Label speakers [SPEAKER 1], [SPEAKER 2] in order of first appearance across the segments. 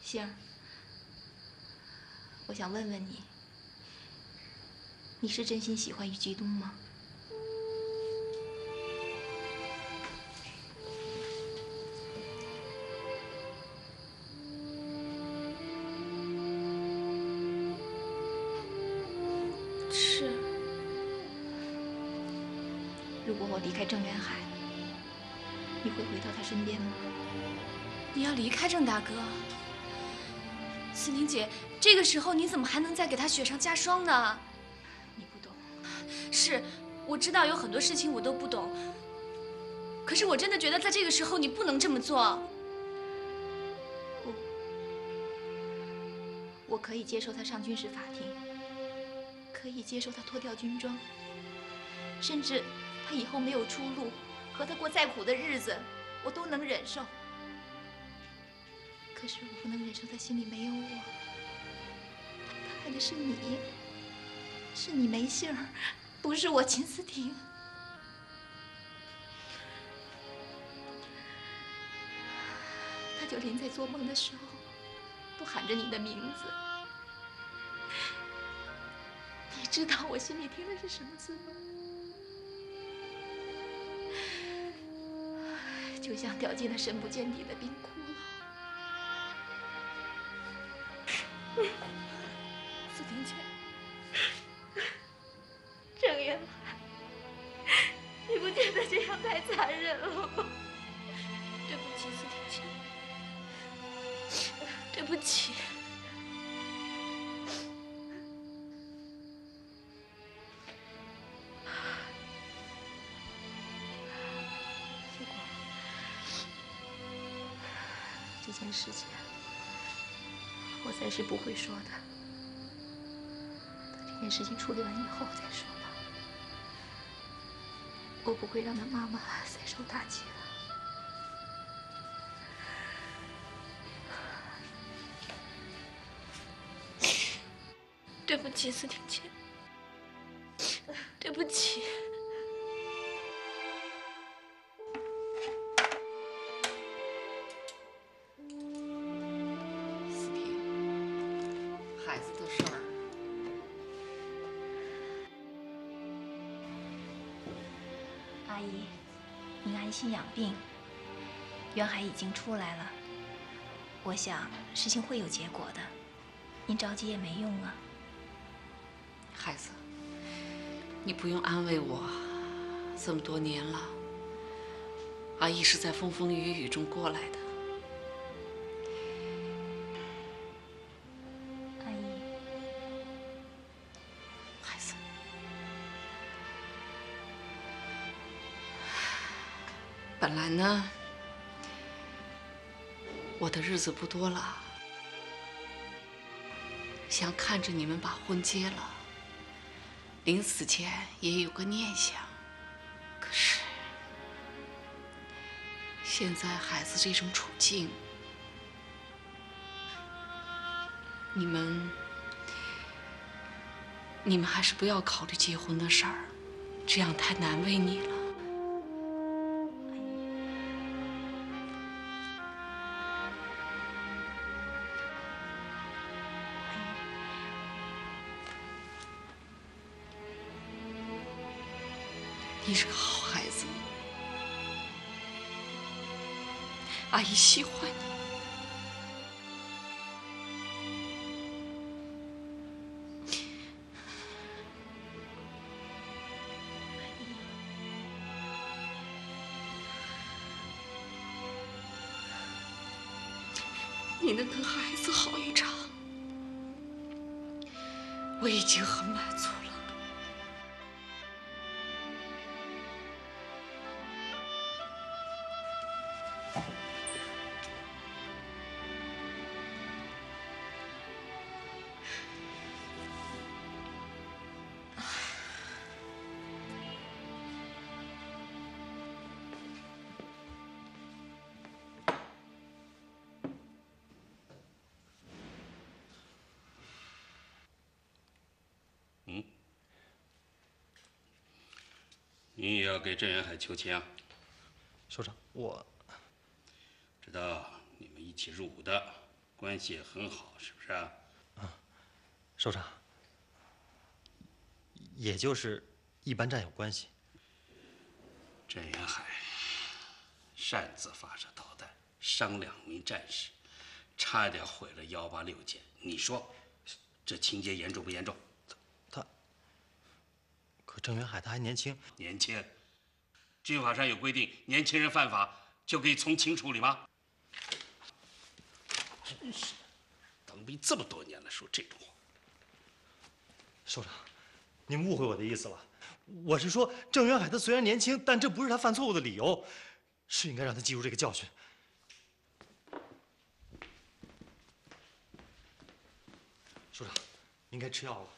[SPEAKER 1] 星儿，我想问问你，你是真心喜欢玉极东吗？
[SPEAKER 2] 是。
[SPEAKER 1] 如果我离开郑元海，你会回到他身边吗？
[SPEAKER 2] 你要离开郑大哥？思宁姐，这个时候你怎么还能再给他雪上加霜呢？
[SPEAKER 1] 你不懂。
[SPEAKER 2] 是，我知道有很多事情我都不懂，可是我真的觉得在这个时候你不能这么做。
[SPEAKER 1] 我可以接受他上军事法庭，可以接受他脱掉军装，甚至他以后没有出路，和他过再苦的日子，我都能忍受。可是我不能忍受他心里没有我，他爱的是你，是你梅杏儿，不是我秦思婷。他就连在做梦的时候，都喊着你的名字。你知道我心里听的是什么滋味？就像掉进了深不见底的冰窟窿。
[SPEAKER 2] 思婷姐，
[SPEAKER 1] 郑元海，你不觉得这样太残忍了吗？
[SPEAKER 2] 对不起，思婷姐，对不起。
[SPEAKER 1] 如果这件事情我暂时不会说的，等这件事情处理完以后再说吧。我不会让他妈妈再受打击了。
[SPEAKER 2] 对不起，思婷姐，对不起。
[SPEAKER 3] 思婷，孩子的事儿，
[SPEAKER 1] 阿姨，您安心养病，袁海已经出来了，我想事情会有结果的，您着急也没用啊。
[SPEAKER 3] 孩子，你不用安慰我，这么多年了，阿姨是在风风雨雨中过来的。
[SPEAKER 1] 阿姨，
[SPEAKER 3] 孩子，本来呢，我的日子不多了，想看着你们把婚结了，临死前也有个念想。可是现在孩子这种处境，你们还是不要考虑结婚的事儿，这样太难为你了。你是个好孩子，阿姨喜欢你。你能跟孩子好一场，我已经很满足了。
[SPEAKER 4] 你也要给郑元海求情啊？
[SPEAKER 5] 首长，我
[SPEAKER 4] 知道你们一起入伍的， 关系也很好，是不是啊？
[SPEAKER 5] 首长，也就是一般战友关系。
[SPEAKER 4] 郑元海擅自发射导弹，伤2名战士，差点毁了186舰。你说这情节严重不严重？
[SPEAKER 5] 可郑元海他还年轻，
[SPEAKER 4] 年轻，军法上有规定，年轻人犯法就可以从轻处理吗？真是，当兵这么多年了，说这种话。
[SPEAKER 5] 首长，您误会我的意思了。我是说，郑元海他虽然年轻，但这不是他犯错误的理由，是应该让他记住这个教训。首长，您该吃药了。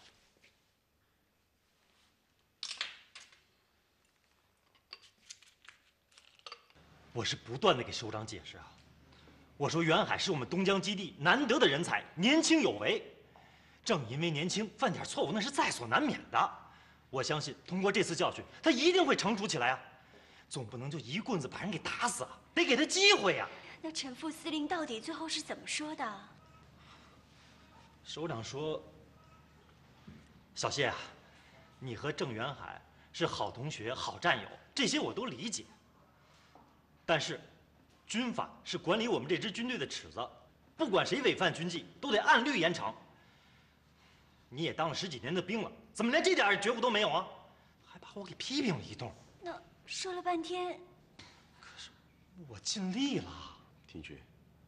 [SPEAKER 5] 我是不断的给首长解释啊，我说袁海是我们东江基地难得的人才，年轻有为。正因为年轻，犯点错误那是在所难免的。我相信通过这次教训，他一定会成熟起来啊！总不能就一棍子把人给打死啊，得给他机会呀。
[SPEAKER 6] 那陈副司令到底最后是怎么说的？
[SPEAKER 5] 首长说：“小谢啊，你和郑元海是好同学、好战友，这些我都理解。但是，军法是管理我们这支军队的尺子，不管谁违反军纪，都得按律严惩。你也当了10几年的兵了，怎么连这点觉悟都没有啊？还把我给批评了一通。
[SPEAKER 6] 那说了半天，
[SPEAKER 5] 可是我尽力了。
[SPEAKER 7] 廷军，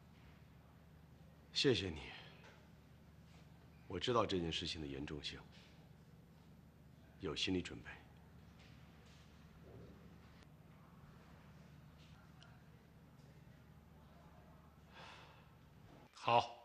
[SPEAKER 7] 谢谢你。我知道这件事情的严重性，有心理准备。
[SPEAKER 8] 好，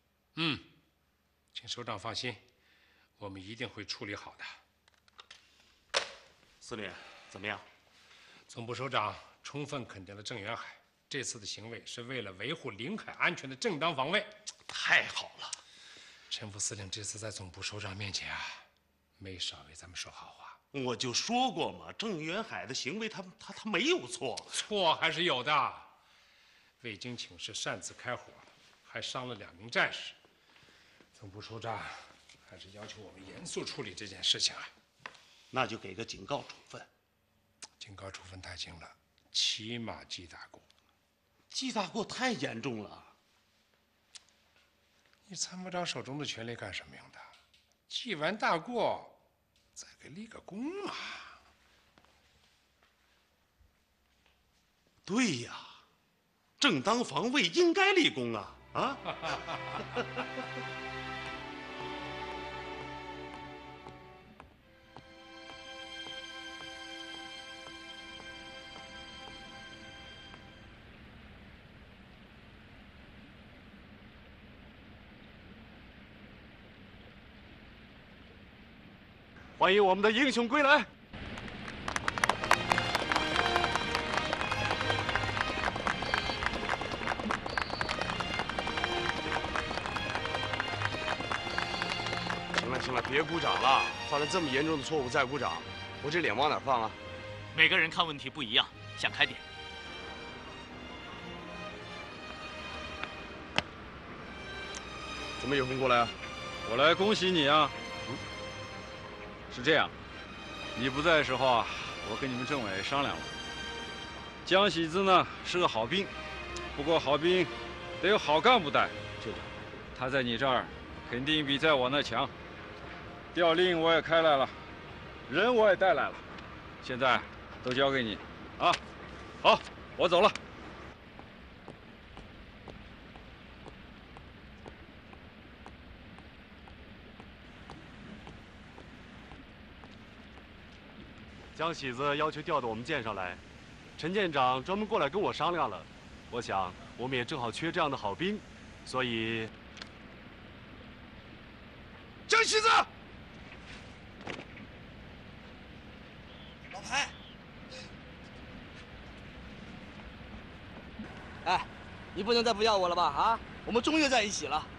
[SPEAKER 8] 请首长放心，我们一定会处理好的。
[SPEAKER 9] 司令，怎么样？
[SPEAKER 8] 总部首长充分肯定了郑元海这次的行为是为了维护领海安全的正当防卫。
[SPEAKER 9] 太好了！
[SPEAKER 8] 陈副司令这次在总部首长面前啊，没少为咱们说好话。
[SPEAKER 9] 我就说过嘛，郑元海的行为他没有错，
[SPEAKER 8] 错还是有的。未经请示擅自开火，还伤了2名战士。总部首长还是要求我们严肃处理这件事情啊。
[SPEAKER 9] 那就给个警告处分。
[SPEAKER 8] 警告处分太轻了，起码记大过。
[SPEAKER 9] 记大过太严重了。
[SPEAKER 8] 你参谋长手中的权力干什么用的？记完大过，再给立个功嘛。
[SPEAKER 9] 对呀，正当防卫应该立功啊！啊！
[SPEAKER 7] 欢迎我们的英雄归来！行了，别鼓掌了！犯了这么严重的错误再鼓掌，我这脸往哪放啊？
[SPEAKER 10] 每个人看问题不一样，想开点。
[SPEAKER 7] 怎么有空过来啊？
[SPEAKER 11] 我来恭喜你啊！是这样，你不在的时候啊，我跟你们政委商量了。江喜之呢是个好兵，不过好兵得有好干部带。
[SPEAKER 7] 就这，
[SPEAKER 11] 他在你这儿肯定比在我那强。调令我也开来了，人我也带来了，现在都交给你，啊，好，我走了。
[SPEAKER 7] 江喜子要求调到我们舰上来，陈舰长专门过来跟我商量了。我想我们也正好缺这样的好兵，所以
[SPEAKER 9] 江喜子，
[SPEAKER 10] 老排，哎，你不能再不要我了吧？啊，我们终于在一起了。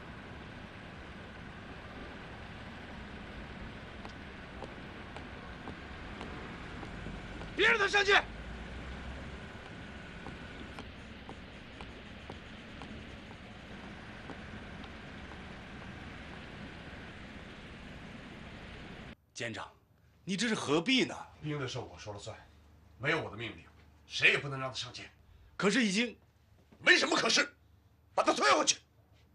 [SPEAKER 9] 别让他上去！ 监长，你这是何必呢？
[SPEAKER 8] 兵的事我说了算，没有我的命令，谁也不能让他上舰。
[SPEAKER 9] 可是已经
[SPEAKER 8] 没什么可是，把他推回去。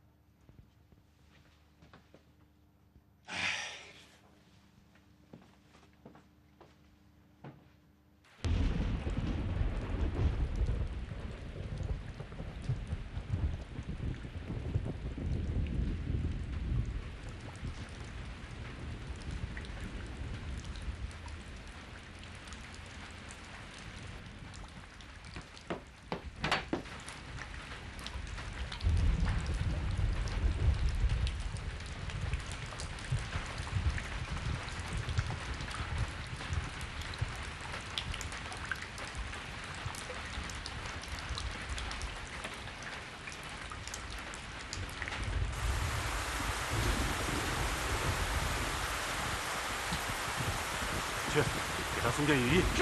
[SPEAKER 7] 去，给他送件雨衣。
[SPEAKER 11] 是。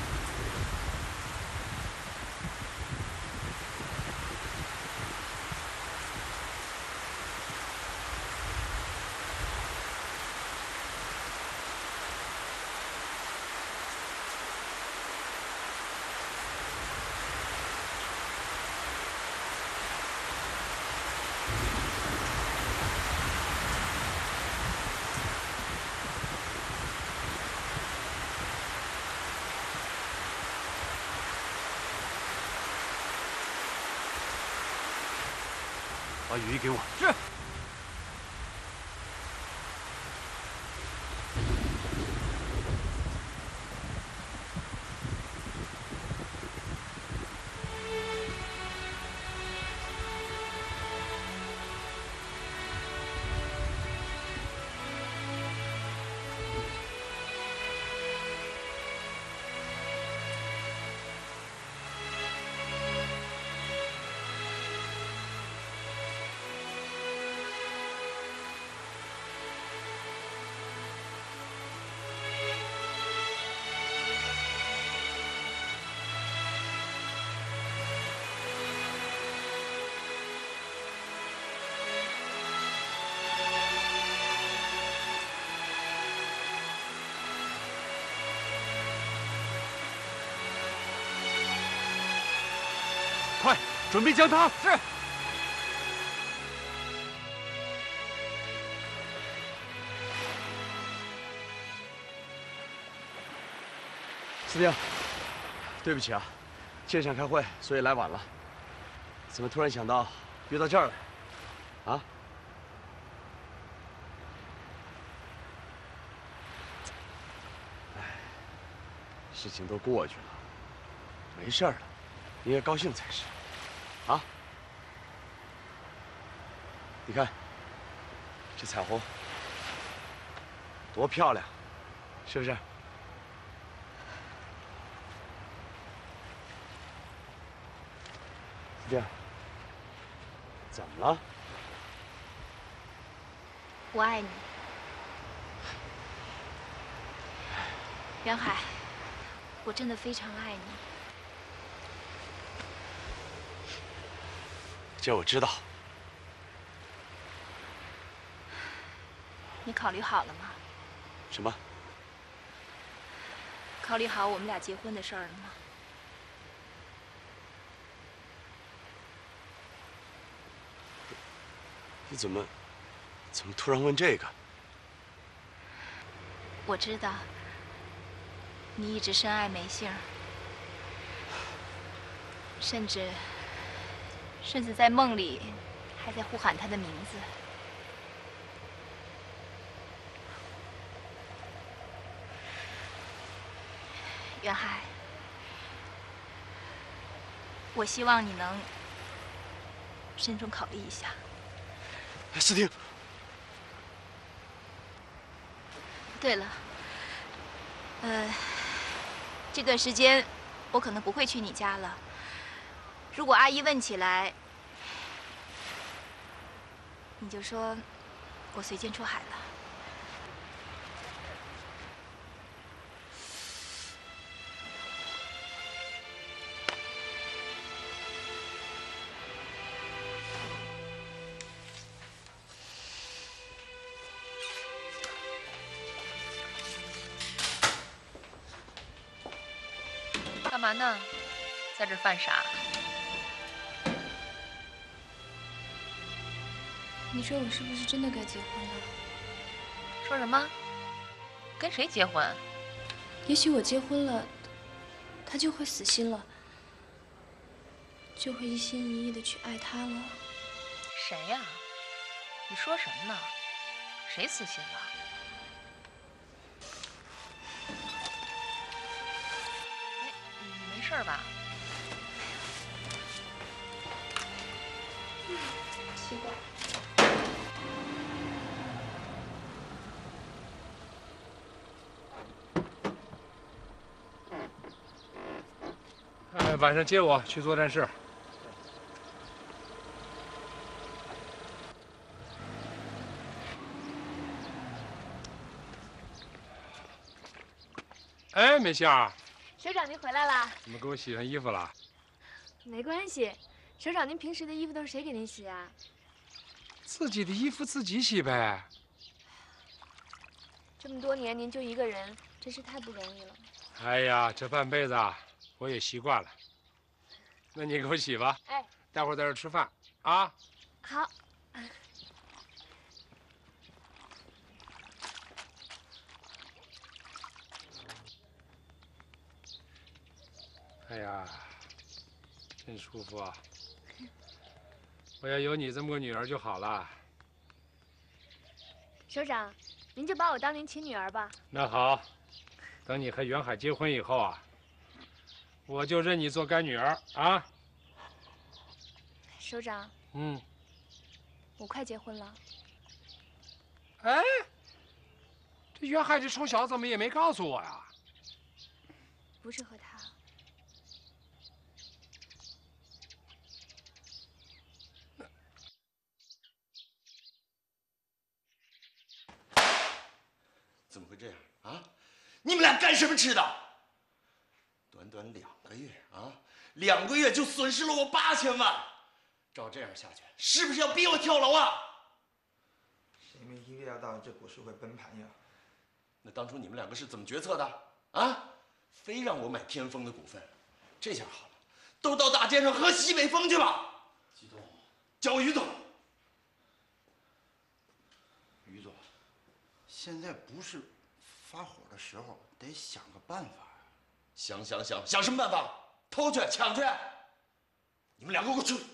[SPEAKER 7] 把雨衣给我。
[SPEAKER 11] 是。
[SPEAKER 7] 快，准备将他。
[SPEAKER 11] 是。
[SPEAKER 10] 司令，对不起啊，舰上开会，所以来晚了。怎么突然想到约到这儿来？啊？哎，事情都过去了，没事了，你应该高兴才是。啊？你看，这彩虹多漂亮，是不是？司令，怎么了？
[SPEAKER 1] 我爱你，袁海，我真的非常爱你。
[SPEAKER 10] 这我知道。
[SPEAKER 1] 你考虑好了吗？
[SPEAKER 10] 什么？
[SPEAKER 1] 考虑好我们俩结婚的事儿了吗？
[SPEAKER 10] 你怎么突然问这个？
[SPEAKER 1] 我知道，你一直深爱梅杏，甚至在梦里还在呼喊她的名字。袁海，我希望你能慎重考虑一下。
[SPEAKER 10] 司令。
[SPEAKER 1] 对了，这段时间我可能不会去你家了。如果阿姨问起来，你就说我随舰出海了。
[SPEAKER 12] 嘛呢？在这犯傻？
[SPEAKER 2] 你说我是不是真的该结婚了？
[SPEAKER 12] 说什么？跟谁结婚？
[SPEAKER 2] 也许我结婚了，他就会死心了，就会一心一意的去爱他了。
[SPEAKER 12] 谁呀？你说什么呢？谁死心了？哎，你没事吧？
[SPEAKER 2] 奇怪。
[SPEAKER 8] 晚上接我去作战室。哎，美杏儿，
[SPEAKER 2] 首长您回来啦？
[SPEAKER 8] 怎么给我洗上衣服了？
[SPEAKER 2] 没关系，首长您平时的衣服都是谁给您洗啊？
[SPEAKER 8] 自己的衣服自己洗呗。
[SPEAKER 2] 这么多年您就一个人，真是太不容易了。
[SPEAKER 8] 哎呀，这半辈子啊，我也习惯了。那你给我洗吧。
[SPEAKER 2] 哎，
[SPEAKER 8] 待会儿在这吃饭啊。
[SPEAKER 2] 好。
[SPEAKER 8] 哎呀，真舒服啊！我要有你这么个女儿就好了。
[SPEAKER 2] 首长，您就把我当您亲女儿吧。
[SPEAKER 8] 那好，等你和袁海结婚以后啊，我就认你做干女儿啊。
[SPEAKER 2] 首长，我快结婚了。
[SPEAKER 8] 哎，这袁海这臭小子怎么也没告诉我呀？
[SPEAKER 2] 不是和他。
[SPEAKER 10] 怎么会这样啊？你们俩干什么吃的？短短2个月啊，2个月就损失了我8000万，照这样下去，是不是要逼我跳楼啊？
[SPEAKER 13] 谁没预料到这股市会崩盘呀？
[SPEAKER 10] 那当初你们2个是怎么决策的啊？非让我买天风的股份，这下好了，都到大街上喝西北风去了。
[SPEAKER 4] 季东，
[SPEAKER 10] 叫我于总。
[SPEAKER 4] 于总，现在不是发火的时候，得想个办法。
[SPEAKER 10] 想什么办法？偷去抢去？你们2个给我出去！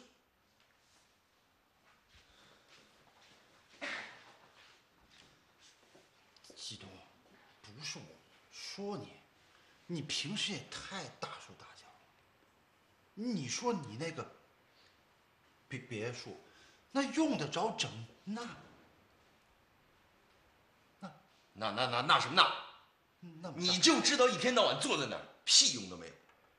[SPEAKER 4] 季东，不是我说你，你平时也太大手大脚了。你说你那个别墅，那用得着整那
[SPEAKER 10] 什么那？你就知道一天到晚坐在那儿，屁用都没有。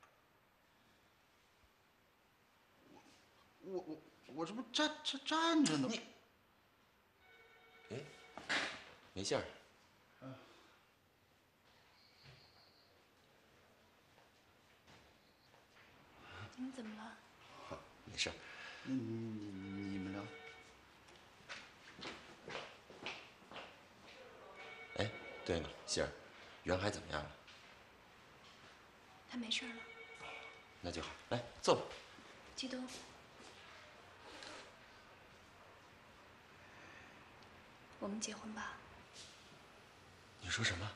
[SPEAKER 4] 我这不站着呢。
[SPEAKER 10] 你，哎，没信儿。
[SPEAKER 2] 您怎么了？
[SPEAKER 10] 没事。
[SPEAKER 4] 你们聊。
[SPEAKER 10] 哎，对了，杏儿，袁海怎么样了？
[SPEAKER 2] 他没事了。
[SPEAKER 10] 那就好，来坐吧。
[SPEAKER 2] 季东，我们结婚吧。
[SPEAKER 10] 你说什么？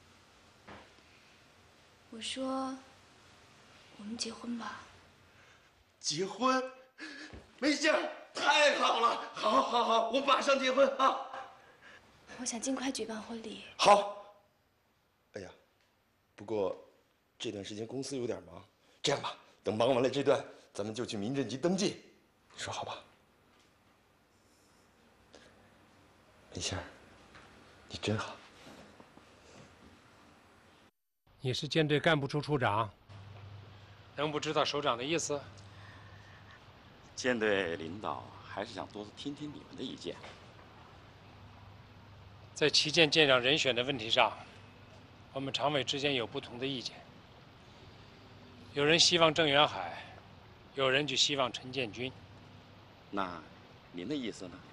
[SPEAKER 2] 我说，我们结婚吧。
[SPEAKER 10] 结婚？没信儿，太好了！好，我马上结婚啊！
[SPEAKER 2] 我想尽快举办婚礼。
[SPEAKER 10] 好。哎呀，不过这段时间公司有点忙，这样吧，等忙完了这段，咱们就去民政局登记，你说好吧？没信儿，你真好。
[SPEAKER 8] 你是舰队干部处处长，能不知道首长的意思？
[SPEAKER 14] 舰队领导还是想多听听你们的意见。
[SPEAKER 8] 在旗舰舰长人选的问题上，我们常委之间有不同的意见。有人希望郑元海，有人就希望陈建军。
[SPEAKER 14] 那您的意思呢？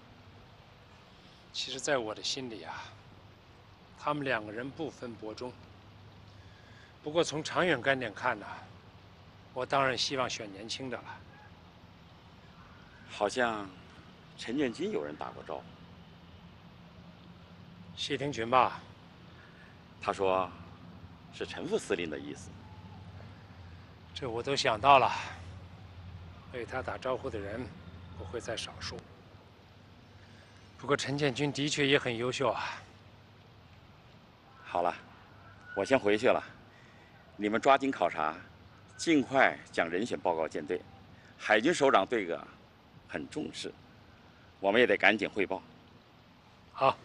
[SPEAKER 8] 其实，在我的心里啊，他们2个人不分伯仲。 不过从长远观点看呢，我当然希望选年轻的了。
[SPEAKER 14] 好像陈建军有人打过招呼。
[SPEAKER 8] 谢霆群吧？
[SPEAKER 14] 他说是陈副司令的意思。
[SPEAKER 8] 这我都想到了。为他打招呼的人不会在少数。不过陈建军的确也很优秀啊。
[SPEAKER 14] 好了，我先回去了。你们抓紧考察，尽快将人选报告舰队。海军首长对个很重视，我们也得赶紧汇报。
[SPEAKER 8] 好。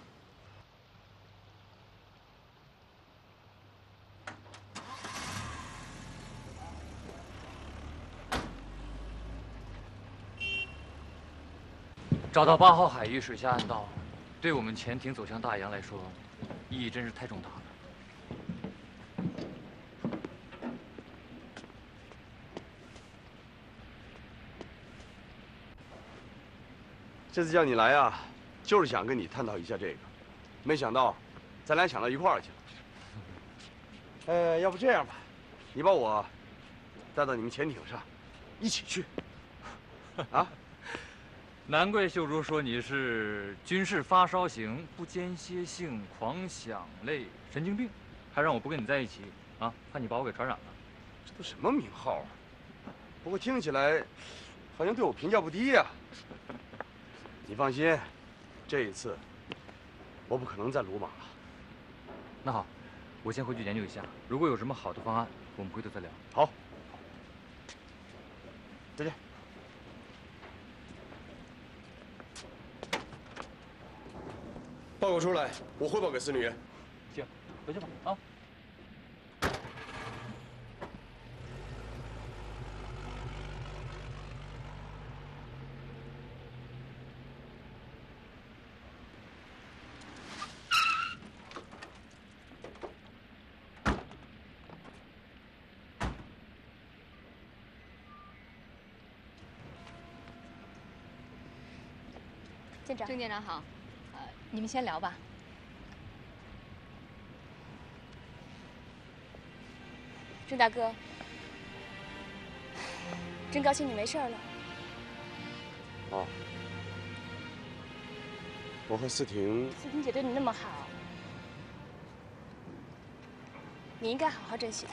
[SPEAKER 15] 找到8号海域水下暗道，对我们潜艇走向大洋来说，意义真是太重大了。
[SPEAKER 16] 这次叫你来啊，就是想跟你探讨一下这个，没想到咱俩想到一块儿去了。要不这样吧，你把我带到你们潜艇上，一起去。啊？
[SPEAKER 15] 难怪秀珠说你是军事发烧型不间歇性狂想类神经病，还让我不跟你在一起啊，怕你把我给传染了。
[SPEAKER 16] 这都什么名号啊？不过听起来好像对我评价不低呀。你放心，这一次我不可能再鲁莽了。
[SPEAKER 15] 那好，我先回去研究一下，如果有什么好的方案，我们回头再聊。
[SPEAKER 16] 好，再见。报告出来，我汇报给司令员。
[SPEAKER 15] 行，回去吧啊。
[SPEAKER 2] 舰长，郑舰长好。你们先聊吧。
[SPEAKER 17] 郑大哥，真高兴你没事了。
[SPEAKER 16] 哦，我和思婷
[SPEAKER 17] 姐对你那么好，你应该好好珍惜她。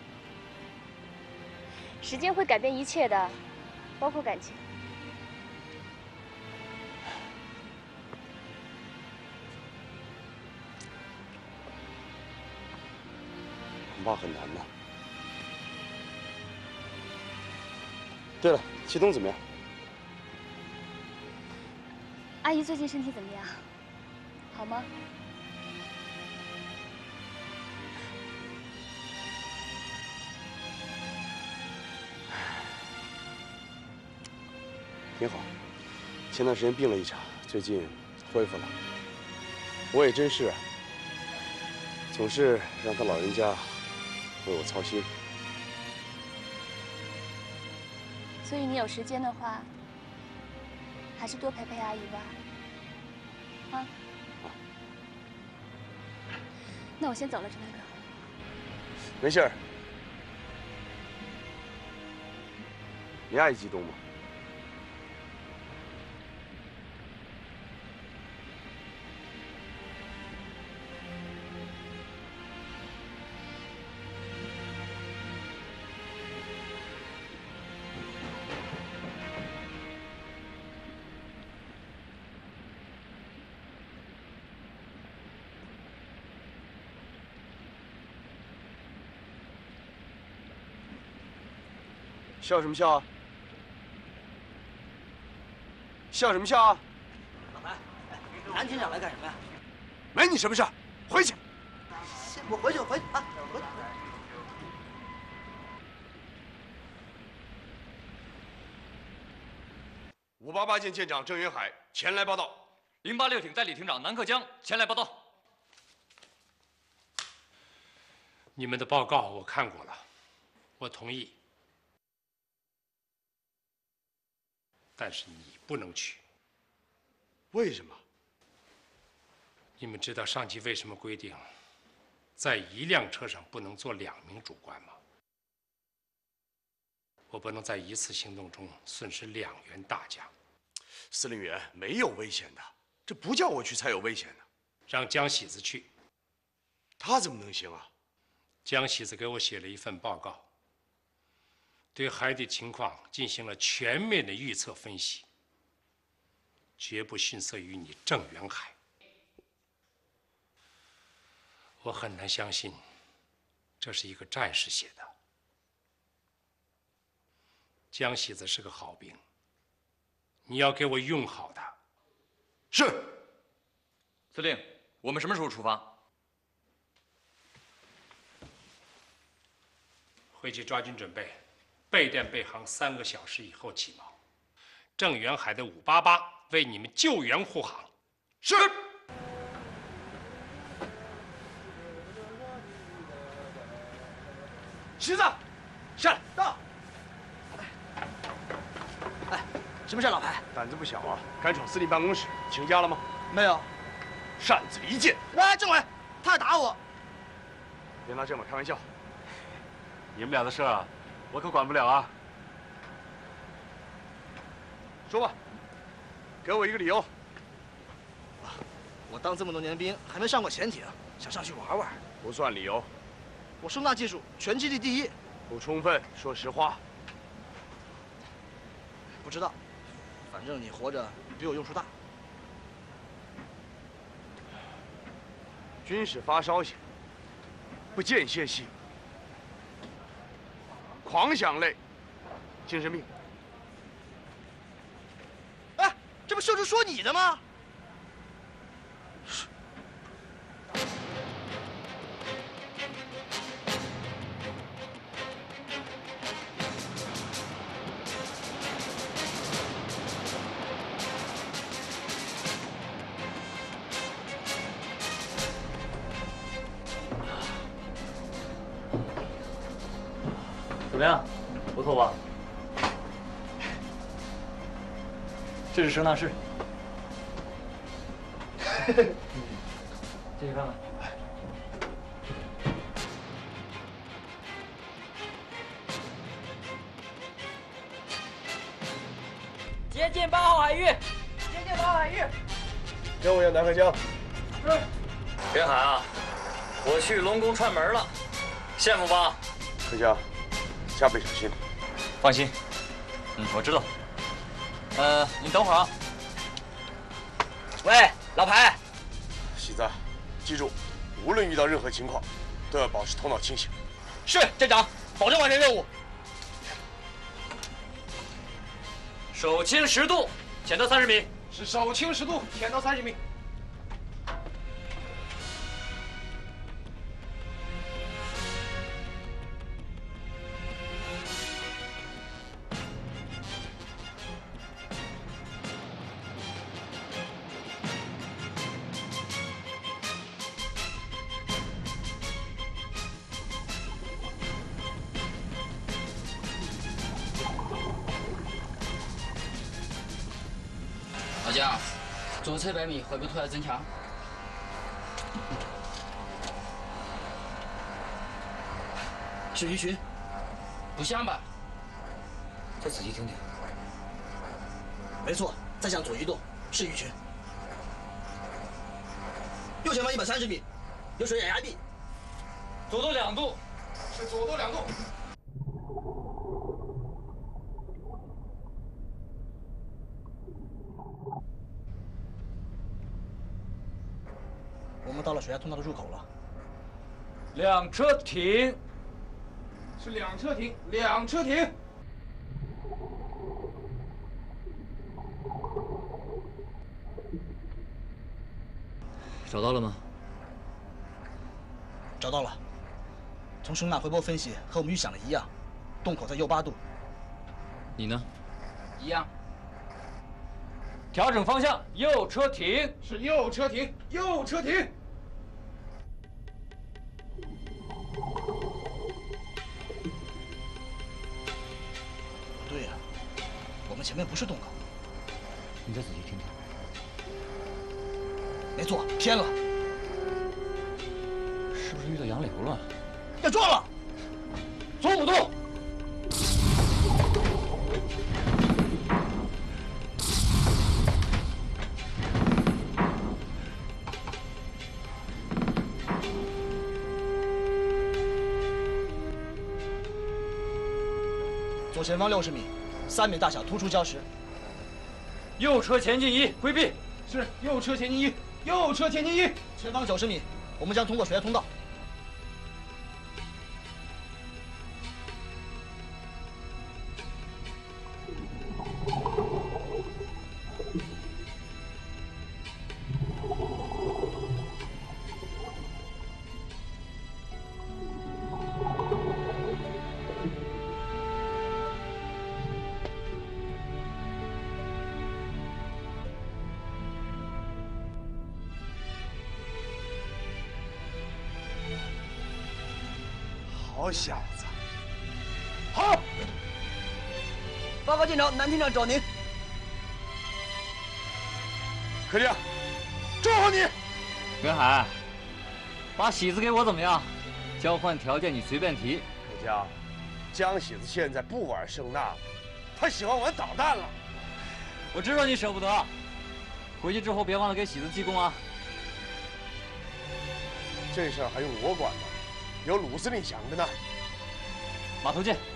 [SPEAKER 17] 时间会改变一切的，包括感情。
[SPEAKER 16] 恐怕很难呢。对了，祁东怎么样？
[SPEAKER 17] 阿姨最近身体怎么样？好吗？
[SPEAKER 16] 挺好。前段时间病了一场，最近恢复了。我也真是，总是让他老人家为我操心。
[SPEAKER 17] 所以你有时间的话，还是多陪陪阿姨吧。啊？那我先走了，郑大哥。
[SPEAKER 16] 没事儿。你爱激动吗？笑什么笑啊？笑什么笑啊？
[SPEAKER 18] 老白，南厅长来干什么呀？
[SPEAKER 16] 没你什么事，回去。
[SPEAKER 18] 我回去啊，回去。
[SPEAKER 16] 588舰舰长郑云海前来报道。
[SPEAKER 15] 086艇代理艇长南克江前来报道。
[SPEAKER 8] 你们的报告我看过了，我同意。但是你不能去。
[SPEAKER 16] 为什么？
[SPEAKER 8] 你们知道上级为什么规定在一辆车上不能坐2名主官吗？我不能在一次行动中损失2员大将。
[SPEAKER 16] 司令员，没有危险的，这不叫我去才有危险呢。
[SPEAKER 8] 让江喜子去。
[SPEAKER 16] 他怎么能行啊？
[SPEAKER 8] 江喜子给我写了一份报告，对海底情况进行了全面的预测分析，绝不逊色于你郑元海。我很难相信，这是一个战士写的。江喜子是个好兵，你要给我用好他。
[SPEAKER 16] 是。
[SPEAKER 15] 司令，我们什么时候出发？
[SPEAKER 8] 回去抓紧准备，备电备航3个小时以后起锚。郑元海的588为你们救援护航。
[SPEAKER 16] 是。喜子，下来，到。
[SPEAKER 18] 哎，什么事，老排？
[SPEAKER 16] 胆子不小啊，敢闯司令办公室，请假了吗？
[SPEAKER 18] 没有。
[SPEAKER 16] 擅自离间。
[SPEAKER 18] 哎，政委，他还打我。
[SPEAKER 16] 别拿政委开玩笑。
[SPEAKER 7] 你们俩的事啊，我可管不了啊。
[SPEAKER 16] 说吧，给我一个理由。
[SPEAKER 18] 我当这么多年的兵，还没上过潜艇，想上去玩玩。
[SPEAKER 16] 不算理由。
[SPEAKER 18] 我声纳技术全基地第1。
[SPEAKER 16] 不充分，说实话。
[SPEAKER 18] 不知道，反正你活着比我用处大。
[SPEAKER 16] 军事发烧型，不间歇性，狂想类，精神病。
[SPEAKER 18] 哎，这不秀珠说你的吗？
[SPEAKER 5] 怎么样，不错吧？这是声纳室。进去看看。
[SPEAKER 19] 接近8号海域，接近8号海域。
[SPEAKER 16] 跟我要南河江。
[SPEAKER 19] 是。
[SPEAKER 15] 元海啊，我去龙宫串门了，羡慕吧？
[SPEAKER 16] 何江，加倍小心。
[SPEAKER 15] 放心，我知道。你等会儿啊。
[SPEAKER 18] 喂，老排。
[SPEAKER 16] 喜子，记住，无论遇到任何情况，都要保持头脑清醒。
[SPEAKER 18] 是，站长，保证完成任务。
[SPEAKER 15] 手轻10度，潜到30米。
[SPEAKER 18] 是手轻10度，潜到30米。
[SPEAKER 19] 老姜，左侧100米会不会突然增强？是鱼群？不像吧？再仔细听听。没错，再向左移动，是鱼群。右前方130米，有水眼崖壁。
[SPEAKER 15] 左舵2度。
[SPEAKER 18] 是左舵2度。我们到了水下通道的入口了。
[SPEAKER 15] 2车停。
[SPEAKER 18] 是2车停，2车停。
[SPEAKER 15] 找到了吗？
[SPEAKER 18] 找到了。从声纳回波分析和我们预想的一样，洞口在右8度。
[SPEAKER 15] 你呢？
[SPEAKER 19] 一样。
[SPEAKER 15] 调整方向，右车停。
[SPEAKER 18] 是右车停，右车停。不对呀，我们前面不是洞口。
[SPEAKER 15] 你再仔细听听。
[SPEAKER 18] 没错，偏了。
[SPEAKER 15] 是不是遇到洋流了？
[SPEAKER 18] 要撞了！
[SPEAKER 15] 左5度。
[SPEAKER 18] 左前方60米，3米大小突出礁石。
[SPEAKER 15] 右车前进1，规避。
[SPEAKER 18] 是，右车前进1，右车前进1。前方90米，我们将通过水下通道。
[SPEAKER 16] 好小子，好！
[SPEAKER 18] 报告舰长，南艇长找您。
[SPEAKER 16] 柯定，正好你。
[SPEAKER 15] 袁海，把喜子给我怎么样？交换条件你随便提。
[SPEAKER 16] 柯江，江喜子现在不玩声呐，他喜欢玩导弹了。
[SPEAKER 15] 我知道你舍不得，回去之后别忘了给喜子记功啊。
[SPEAKER 16] 这事儿还用我管吗？有鲁司令想着呢。
[SPEAKER 15] 码头见。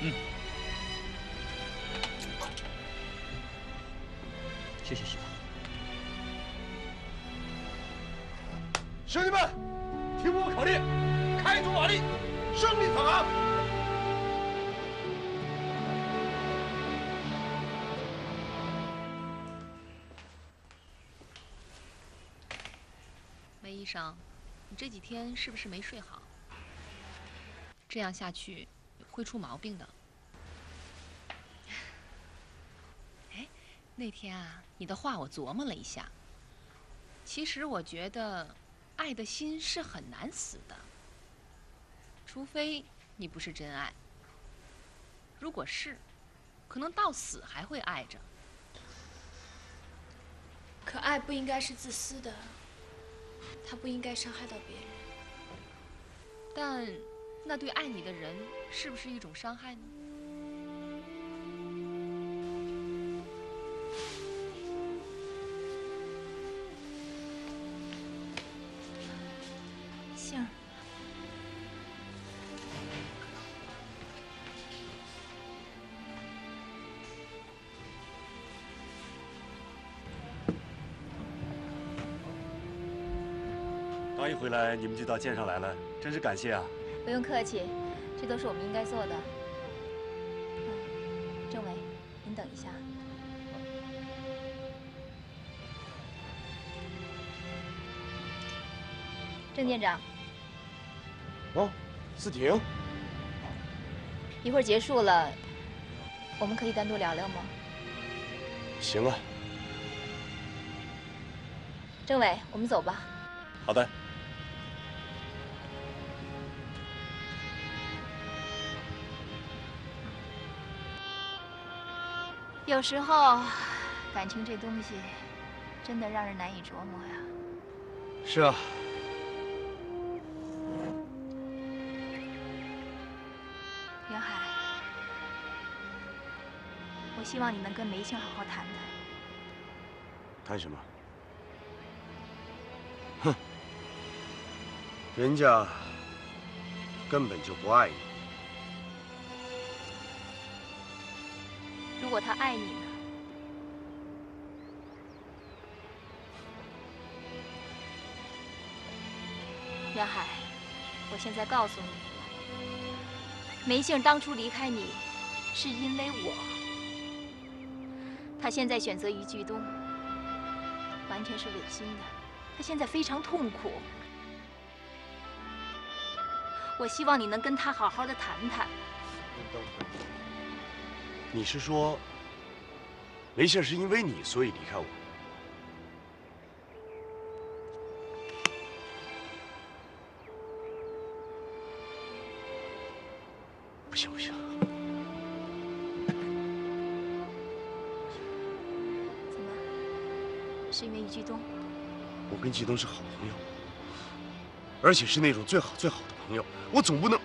[SPEAKER 15] 谢谢喜子。
[SPEAKER 16] 兄弟们，听我口令，开足马力，胜利可航！
[SPEAKER 2] 梅医生，你这几天是不是没睡好？这样下去会出毛病的。哎，那天啊，你的话我琢磨了一下。其实我觉得，爱的心是很难死的，除非你不是真爱。如果是，可能到死还会爱着。
[SPEAKER 17] 可爱不应该是自私的，它不应该伤害到别人。
[SPEAKER 2] 但那对爱你的人是不是一种伤害呢？
[SPEAKER 1] 杏儿，
[SPEAKER 7] 刚一回来，你们就到舰上来了，真是感谢啊！
[SPEAKER 1] 不用客气，这都是我们应该做的。政委，您等一下。郑舰长。
[SPEAKER 16] 哦，思婷。
[SPEAKER 1] 一会儿结束了，我们可以单独聊聊吗？
[SPEAKER 16] 行啊。
[SPEAKER 1] 政委，我们走吧。
[SPEAKER 7] 好的。
[SPEAKER 1] 有时候，感情这东西，真的让人难以琢磨呀。
[SPEAKER 16] 是啊。
[SPEAKER 1] 袁海，我希望你能跟梅杏好好谈谈。
[SPEAKER 16] 谈什么？哼，人家根本就不爱你。
[SPEAKER 1] 如果他爱你呢？袁海，我现在告诉你，梅杏当初离开你，是因为我。她现在选择于剧东，完全是违心的。她现在非常痛苦。我希望你能跟她好好的谈谈。
[SPEAKER 16] 等会儿。你是说，梅杏是因为你所以离开我？不行不行，
[SPEAKER 1] 怎么？是因为于剧东？
[SPEAKER 16] 我跟季东是好朋友。 而且是那种最好最好的朋友。我总不能……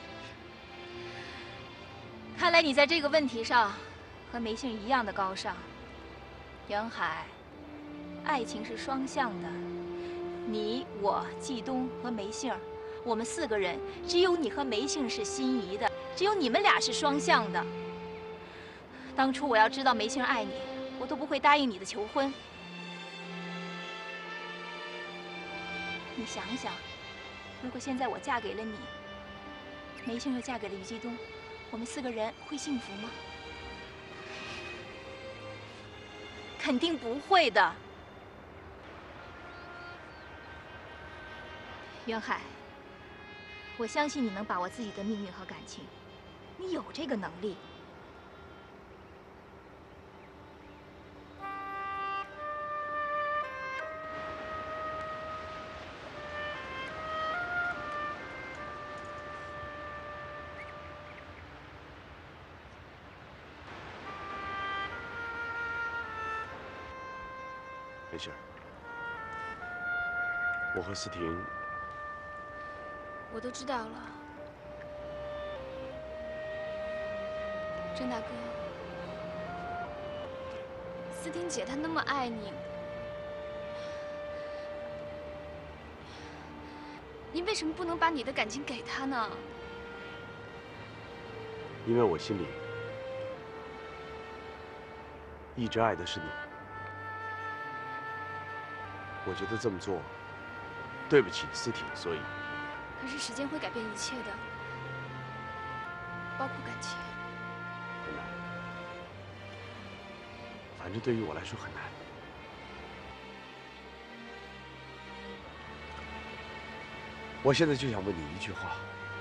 [SPEAKER 1] 看来你在这个问题上和梅杏一样的高尚。袁海，爱情是双向的，你、我、季东和梅杏，我们4个人，只有你和梅杏是心仪的，只有你们俩是双向的。当初我要知道梅杏爱你，我都不会答应你的求婚。你想想，如果现在我嫁给了你，梅杏又嫁给了于季东，我们4个人会幸福吗？肯定不会的。袁海，我相信你能把握自己的命运和感情，你有这个能力。
[SPEAKER 16] 没事，我和思婷，
[SPEAKER 17] 我都知道了。郑大哥，思婷姐她那么爱你，你为什么不能把你的感情给她呢？
[SPEAKER 16] 因为我心里一直爱的是你。我觉得这么做对不起思婷，所以。
[SPEAKER 17] 可是时间会改变一切的，包括感情。
[SPEAKER 16] 很难，反正对于我来说很难。我现在就想问你一句话，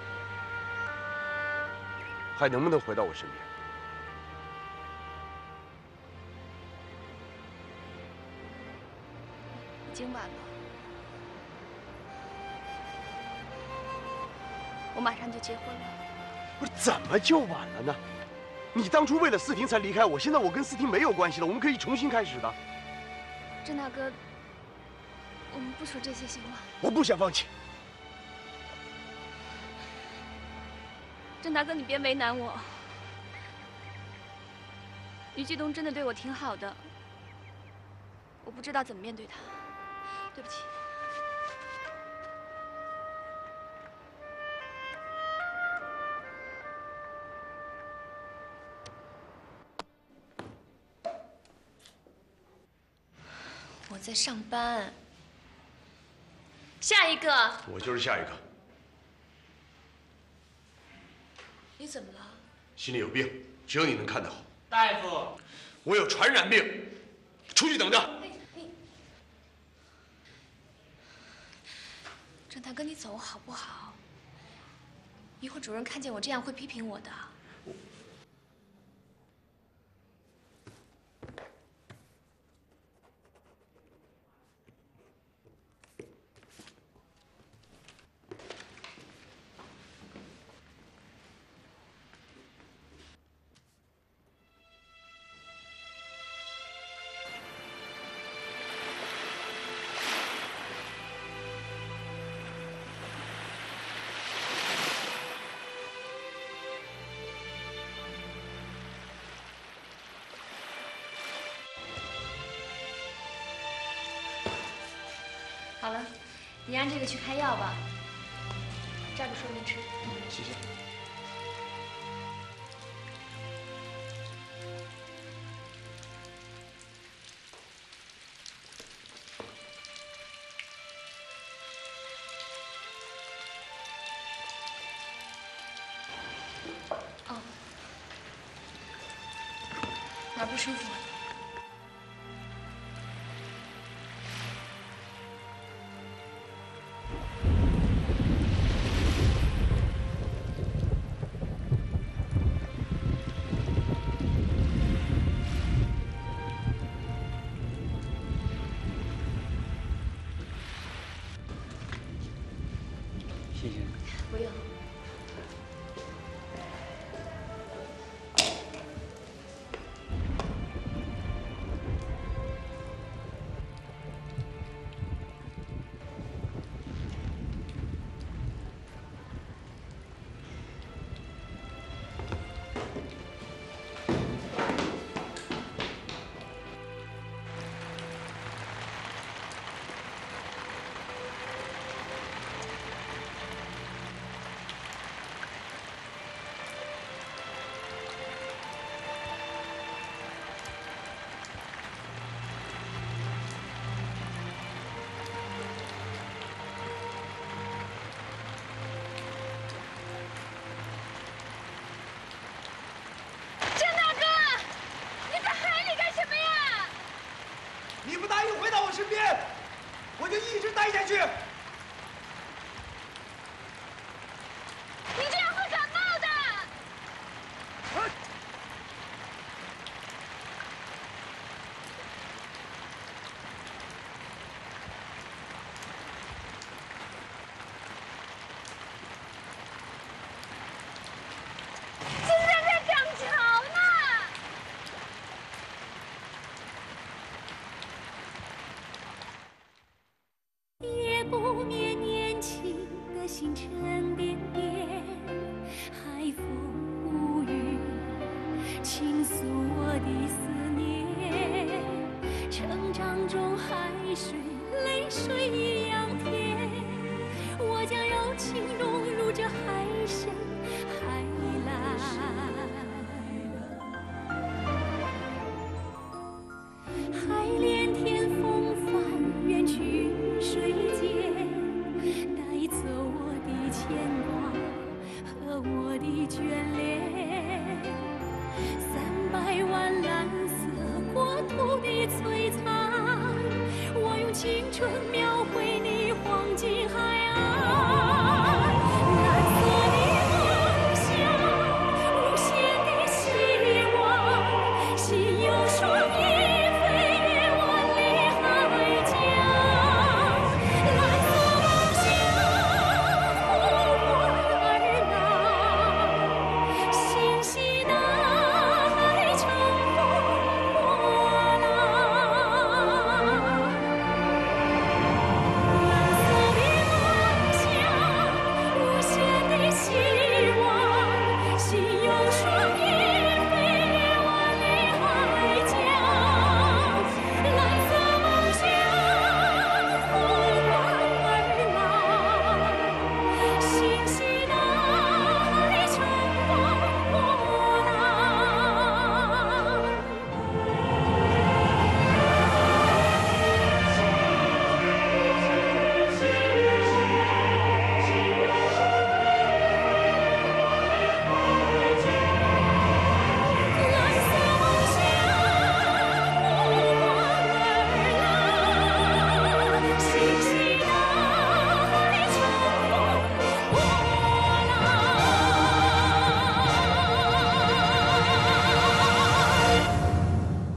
[SPEAKER 16] 还能不能回到我身边？
[SPEAKER 17] 已经晚了，我马上就结婚了。
[SPEAKER 16] 不是，怎么就晚了呢？你当初为了思婷才离开我，现在我跟思婷没有关系了，我们可以重新开始的。
[SPEAKER 17] 郑大哥，我们不说这些行吗？
[SPEAKER 16] 我不想放弃。
[SPEAKER 17] 郑大哥，你别为难我。于季东真的对我挺好的，我不知道怎么面对他。对不起。
[SPEAKER 1] 我在上班。下一个。
[SPEAKER 16] 我就是下一个。
[SPEAKER 1] 你怎么了？
[SPEAKER 16] 心里有病，只有你能看得好。
[SPEAKER 19] 大夫，
[SPEAKER 16] 我有传染病，出去等着。
[SPEAKER 1] 郑大哥，你走好不好？一会儿主任看见我这样会批评我的。好了，你按这个去开药吧，照着说明吃。
[SPEAKER 19] 谢谢。
[SPEAKER 1] 哦，哪不舒服？
[SPEAKER 19] 谢谢。
[SPEAKER 1] 不用。
[SPEAKER 20] 你不答应回到我身边，我就一直待下去。
[SPEAKER 21] 你这样会感冒的。现在在涨潮呢。
[SPEAKER 22] 也不免年轻的心沉甸甸，海风无语倾诉我的思念，成长中海水泪水一样甜，我将柔情融入这海深海蓝，海连天风帆远去水间，带走我的牵挂和我的眷恋，300万蓝色国土的璀璨，我用青春